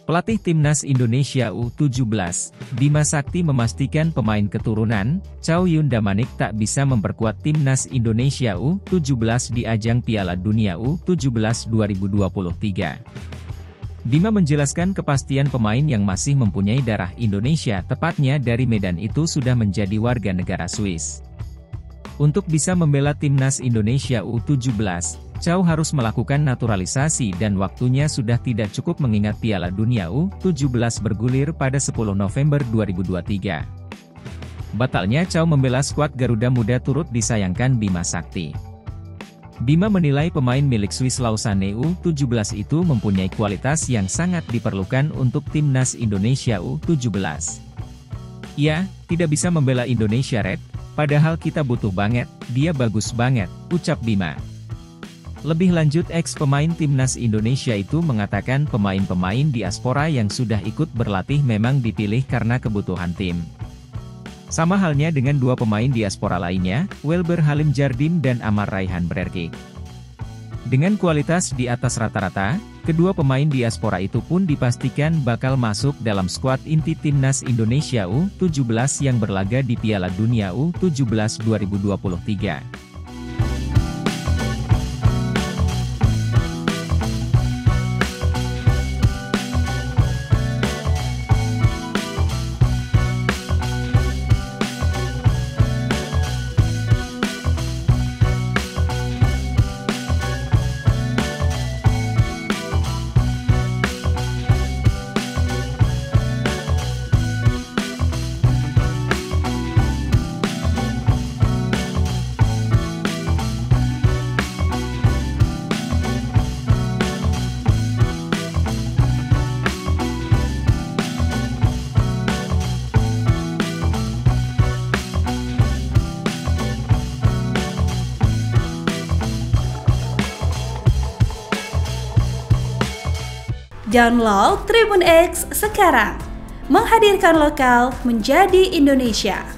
Pelatih Timnas Indonesia U17, Bima Sakti memastikan pemain keturunan, Chow Yun Damanik tak bisa memperkuat Timnas Indonesia U17 di ajang Piala Dunia U17 2023. Bima menjelaskan kepastian pemain yang masih mempunyai darah Indonesia tepatnya dari Medan itu sudah menjadi warga negara Swiss. Untuk bisa membela Timnas Indonesia U17, Chow harus melakukan naturalisasi dan waktunya sudah tidak cukup mengingat Piala Dunia U17 bergulir pada 10 November 2023. Batalnya Chow membela skuad Garuda Muda turut disayangkan Bima Sakti. Bima menilai pemain milik Swiss Lausanne U17 itu mempunyai kualitas yang sangat diperlukan untuk Timnas Indonesia U17. "Ya, tidak bisa membela Indonesia Red, padahal kita butuh banget, dia bagus banget," ucap Bima. Lebih lanjut ex-pemain Timnas Indonesia itu mengatakan pemain-pemain diaspora yang sudah ikut berlatih memang dipilih karena kebutuhan tim. Sama halnya dengan dua pemain diaspora lainnya, Welber Halim Jardim dan Amar Raihan Brerkik. Dengan kualitas di atas rata-rata, kedua pemain diaspora itu pun dipastikan bakal masuk dalam skuad inti Timnas Indonesia U17 yang berlaga di Piala Dunia U17 2023. Download Tribun X sekarang, menghadirkan lokal menjadi Indonesia.